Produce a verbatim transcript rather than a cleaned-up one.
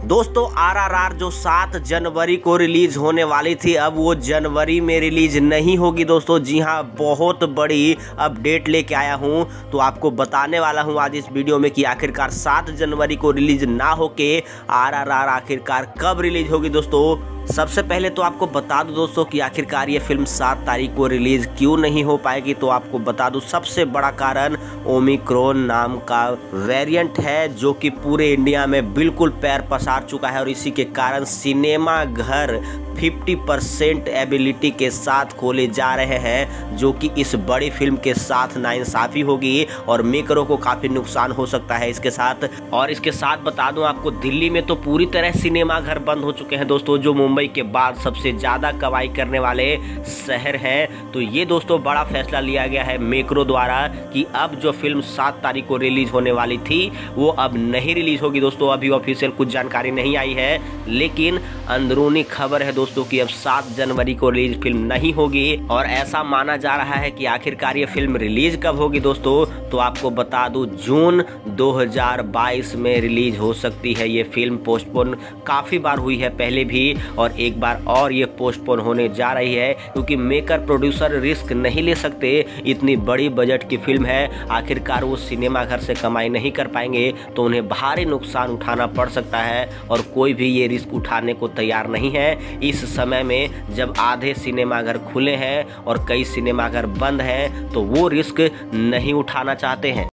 दोस्तों आरआरआर जो सात जनवरी को रिलीज होने वाली थी, अब वो जनवरी में रिलीज नहीं होगी दोस्तों। जी हाँ, बहुत बड़ी अपडेट लेके आया हूँ, तो आपको बताने वाला हूँ आज इस वीडियो में कि आखिरकार सात जनवरी को रिलीज ना होके आरआरआर आखिरकार कब रिलीज होगी दोस्तों। सबसे पहले तो आपको बता दूं दोस्तों कि आखिरकार ये फिल्म सात तारीख को रिलीज क्यों नहीं हो पाएगी। तो आपको बता दूं सबसे बड़ा कारण ओमिक्रॉन नाम का वेरिएंट है, जो कि पूरे इंडिया में बिल्कुल पैर पसार चुका है और इसी के कारण सिनेमा घर पचास परसेंट एबिलिटी के साथ खोले जा रहे हैं, जो कि इस बड़ी फिल्म के साथ नाइंसाफी होगी और मेकरों को काफ़ी नुकसान हो सकता है इसके साथ। और इसके साथ बता दूं आपको, दिल्ली में तो पूरी तरह सिनेमा घर बंद हो चुके हैं दोस्तों, जो मुंबई के बाद सबसे ज़्यादा कमाई करने वाले शहर हैं। तो ये दोस्तों बड़ा फैसला लिया गया है मेकरों द्वारा कि अब जो फिल्म सात तारीख को रिलीज होने वाली थी वो अब नहीं रिलीज होगी दोस्तों। अभी ऑफिशियल कुछ जानकारी नहीं आई है, लेकिन अंदरूनी खबर है दोस्तों कि अब सात जनवरी को रिलीज फिल्म नहीं होगी। और ऐसा माना जा रहा है कि आखिरकार ये फिल्म रिलीज कब होगी दोस्तों, तो आपको बता दूं जून दो हज़ार बाईस में रिलीज हो सकती है ये फिल्म। पोस्टपोन काफ़ी बार हुई है पहले भी, और एक बार और ये पोस्टपोन होने जा रही है, क्योंकि मेकर प्रोड्यूसर रिस्क नहीं ले सकते। इतनी बड़ी बजट की फिल्म है, आखिरकार वो सिनेमा घर से कमाई नहीं कर पाएंगे तो उन्हें भारी नुकसान उठाना पड़ सकता है, और कोई भी ये रिस्क उठाने को तैयार नहीं है इस समय में। जब आधे सिनेमाघर खुले हैं और कई सिनेमाघर बंद हैं, तो वो रिस्क नहीं उठाना चाहते हैं।